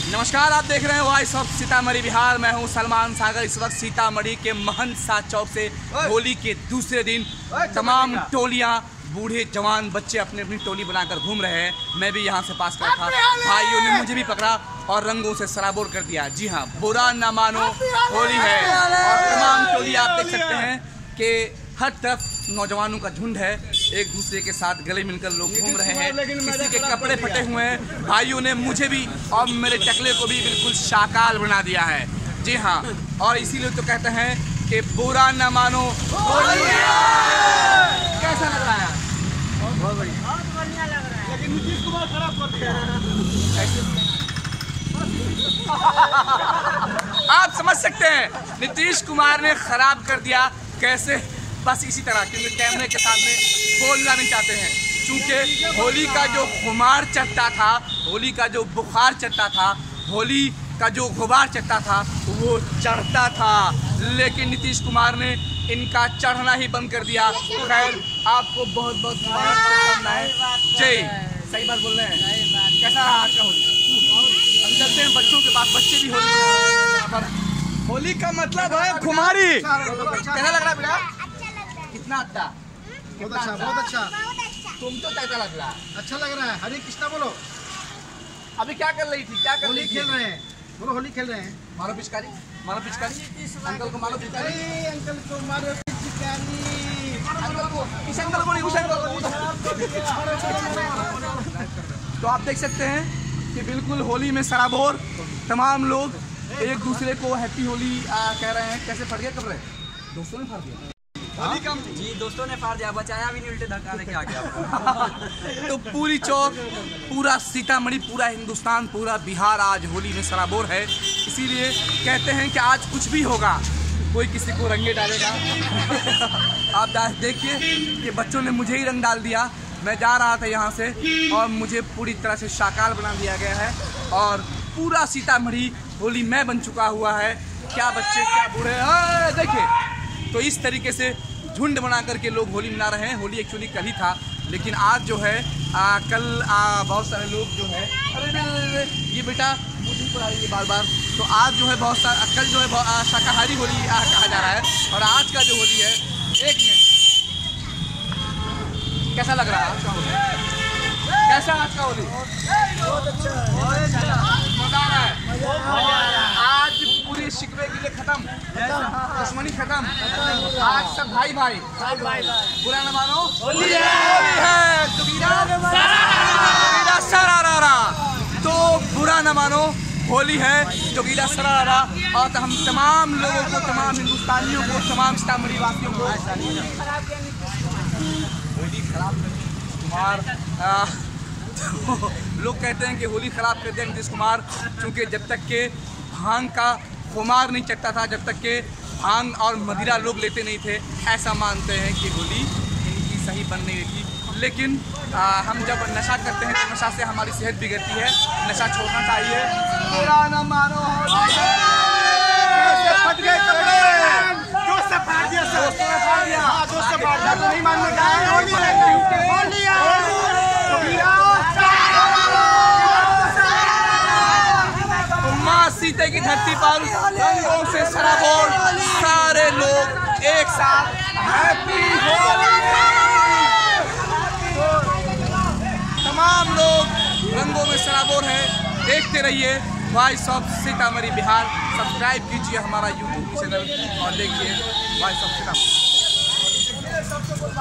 नमस्कार, आप देख रहे हैं वॉइस ऑफ सीतामढ़ी बिहार। मैं हूं सलमान सागर। इस वक्त सीतामढ़ी के महंत सात चौक से होली के दूसरे दिन तमाम टोलियां, बूढ़े जवान बच्चे अपनी अपनी टोली बनाकर घूम रहे हैं। मैं भी यहां से पास करा था, भाइयों ने मुझे भी पकड़ा और रंगों से सराबोर कर दिया। जी हाँ, बुरा न मानो, होली है। और तमाम टोली आप देख सकते हैं कि हर तरफ नौजवानों का झुंड है, एक दूसरे के साथ गले मिलकर लोग घूम रहे हैं। किसी के कपड़े फटे हुए हैं। भाइयों ने मुझे भी और मेरे टकले को भी बिल्कुल शाकाल बना दिया है। जी हाँ, और इसीलिए तो कहते हैं कि बुरा न मानो, होली है। कैसा लग रहा है? बहुत बढ़िया लग रहा है। लेकिन नीतीश कुमार खराब कर दिया। आप समझ सकते हैं नीतीश कुमार ने खराब कर दिया कैसे। बस इसी तरह, क्योंकि कैमरे के सामने बोलना नहीं चाहते हैं। क्योंकि होली का जो खुमार चढ़ता था, होली का जो बुखार चढ़ता था, होली का जो गुबार चढ़ता था, वो चढ़ता था। लेकिन नीतीश कुमार ने इनका चढ़ना ही बंद कर दिया। खैर, आपको बहुत बहुत शुभकामनाएं। जय, सही बात बोल रहे हैं। कैसा रहा आज का होली? हम चलते हैं बच्चों के पास। बच्चे भी होली, होली का मतलब है खुमारी। कैसा लग रहा है बेटा? कितना अच्छा, बहुत अच्छा, बहुत अच्छा। तुम तो कैसा लग रहा? अच्छा लग रहा है। हरे कृष्णा बोलो। अभी क्या कर रही थी? क्या कर रही होली थी? खेल रहे हैं। बोलो, होली खेल रहे हैं। मारो पिचकारी, मारो पिचकारी। अंकल को मारो पिचकारी। अंकल को मारो पिचकारी। अंकल को, इस अंकल को नहीं, उस अंकल को। तो आप देख सकते हैं कि बिल्कुल होली में सराबोर तमाम लोग एक दूसरे को हैप्पी होली कह रहे हैं। कैसे फट गए कपड़े? दोस्तों ने फाड़ दिया। होली कम जी, दोस्तों ने फाड़ दिया, बचाया भी नहीं, उल्टे धक्का देके आ गया। तो पूरी चौक, पूरा सीतामढ़ी, पूरा हिंदुस्तान, पूरा बिहार आज होली में सराबोर है। इसीलिए कहते हैं कि आज कुछ भी होगा, कोई किसी को रंगे डालेगा। आप देखिए कि बच्चों ने मुझे ही रंग डाल दिया। मैं जा रहा था यहाँ से और मुझे पूरी तरह से शाकाल बना दिया गया है। और पूरा सीतामढ़ी होली में बन चुका हुआ है। क्या बच्चे, क्या बूढ़े, देखिए। तो इस तरीके से झुंड बना करके लोग होली मना रहे हैं। होली एक्चुअली कल ही था, लेकिन आज जो है कल बहुत सारे लोग जो है, अरे ये बेटा मुझे पर आइए बार बार। तो आज जो है बहुत सारा, कल जो है शाकाहारी होली कहा जा रहा है। और आज का जो होली है, एक मिनट, कैसा लग रहा है आज का होली? कैसा आज का होली? बहुत अच्छा, मजा आ रहा है। आज पूरी शिकवे गिले खत्म, दुश्मनी खत्म। आज सब भाई भाई। बुरा न मानो, होली है। जोगीला सरारा, तो बुरा न मानो, होली है, जोगीला सरारा। और हम तमाम लोगों को, तमाम हिंदुस्तानियों को, तमाम सीतामढ़ी वासियों को होली खराब कुमार तो लोग कहते हैं कि होली ख़राब कर दिया नीतीश कुमार। क्योंकि जब तक के भांग का खुमार नहीं चढ़ता था, जब तक के भांग और मदिरा लोग लेते नहीं थे, ऐसा मानते हैं कि होली इनकी सही बन नहीं रही। लेकिन हम जब नशा करते हैं तो नशा से हमारी सेहत बिगड़ती है। नशा छोड़ना चाहिए। बुरा न मानो, फट गए कपड़े, दोस्त से फाड़ दिया, दोस्त ने फाड़ दिया, दोस्त से फाड़ दिया, तो नहीं मानने का है। माँ सीते की धरती पर रंगों से सराबोर सारे लोग एक साथ हैप्पी होली। तमाम लोग रंगों में सराबोर हैं। देखते रहिए voice of Sitamarhi Bihar. Subscribe कीजिए हमारा यूट्यूब चैनल और देखिए वॉइस ऑफ सीतामढ़ी।